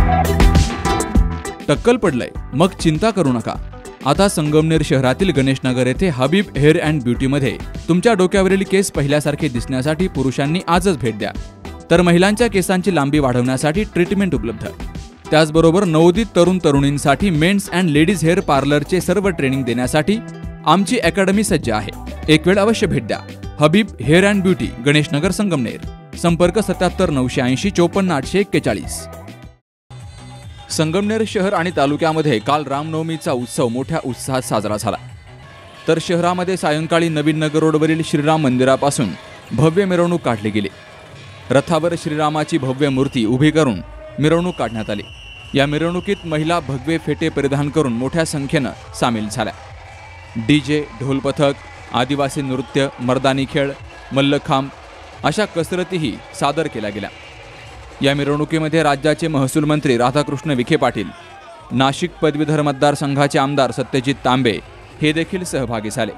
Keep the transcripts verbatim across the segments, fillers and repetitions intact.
टक्कल पडलंय मग चिंता करू नका। आता संगमनेर शहरातील गणेशनगर येथे हबीब हेअर अँड ब्युटी मध्ये तुमच्या डोक्यावरील केस पहिल्यासारखे दिसण्यासाठी पुरुषांनी आजच भेट द्या। तर महिलांच्या केसांची लांबी वाढवण्यासाठी ट्रीटमेंट उपलब्ध। त्याचबरोबर नवोदित तरुण तरुणींसाठी मेन्स अँड लेडीज हेअर पार्लरचे सर्व ट्रेनिंग देण्यासाठी आमची अकॅडमी सज्ज आहे। एक वेळ अवश्य भेट द्या। Habib hair and beauty, Ganeshnagar, Sangamner. संपर्क सत्याहत्तर नऊशे ऐंशी चोपन्न आठशे एक्केचाळीस। संगमनेर शहर आणि तालुक्यामध्ये काल रामनवमीचा उत्सव मोठ्या उत्साहात साजरा झाला। तर शहरामध्ये सायंकाळी नवीन नगर रोडवरील श्रीराम मंदिरापासून भव्य मिरवणूक काढली गेली। रथावर श्रीरामाची भव्य मूर्ती उभी करून मिरवणूक काढण्यात आली। या मिरवणुकीत महिला भगवे फेटे परिधान करून मोठ्या संख्येनं सामील झाल्या। डीजे, ढोल पथक, आदिवासी नृत्य, मर्दानी खेळ, मल्लखांब अशा कसरतीही सादर केल्या गेल्या। या मिरवणुकीमध्ये राज्याचे महसूल मंत्री राधाकृष्ण विखे पाटील, नाशिक पदवीधर मतदारसंघाचे आमदार सत्यजित तांबे हे देखील सहभागी झाले।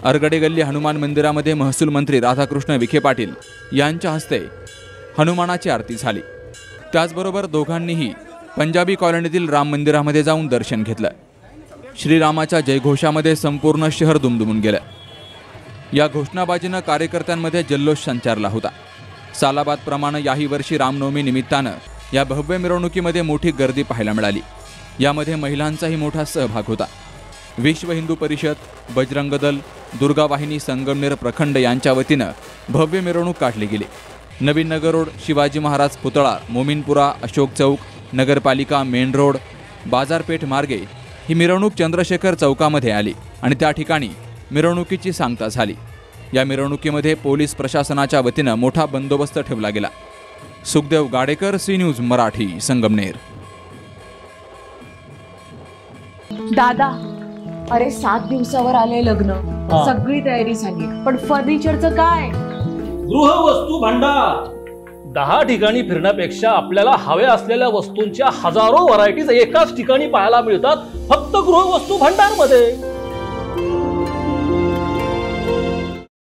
अरगडे गल्ली हनुमान मंदिरामध्ये महसूल मंत्री राधाकृष्ण विखे पाटील यांच्या हस्ते हनुमानाची आरती झाली। त्याचबरोबर दोघांनीही पंजाबी कॉलनीतील राम मंदिरामध्ये जाऊन दर्शन घेतलं। श्रीरामाच्या जयघोषामध्ये संपूर्ण शहर दुमदुमून गेलं। या घोषणाबाजीनं कार्यकर्त्यांमध्ये जल्लोष संचारला होता। सालाबादप्रमाणे याही वर्षी रामनवमी निमित्तानं या भव्य मिरवणुकीमध्ये मोठी गर्दी पाहायला मिळाली। यामध्ये महिलांचाही मोठा सहभाग होता। विश्व हिंदू परिषद, बजरंग दल, दुर्गा वाहिनी संगमनेर प्रखंड यांच्या वतीनं भव्य मिरवणूक काढली गेली। नवीन नगर रोड, शिवाजी महाराज पुतळा, मोमीनपुरा, अशोक चौक, नगरपालिका मेन रोड, बाजारपेठ मार्गे ही मिरवणूक चंद्रशेखर चौकामध्ये आली आणि त्या ठिकाणी मिरवणुकीची सांगता झाली। या मिरवणुकीमध्ये पोलीस प्रशासनाच्या वतीनं मोठा बंदोबस्त ठेवला गेला। Sukhdev Gadekar, C news Marathi, Sangamner. दादा, अरे सात दिवसावर आले लग्न, सगळी तयारी झाली, पण फर्निचरचं काय? गृहवस्तू भांडार दहा ठिकाणी फिरण्यापेक्षा आपल्याला हव्या असलेल्या वस्तूंच्या हजारो व्हरायटीज एकाच ठिकाणी पाहायला मिळतात, फक्त गृहवस्तू भांडार मध्ये।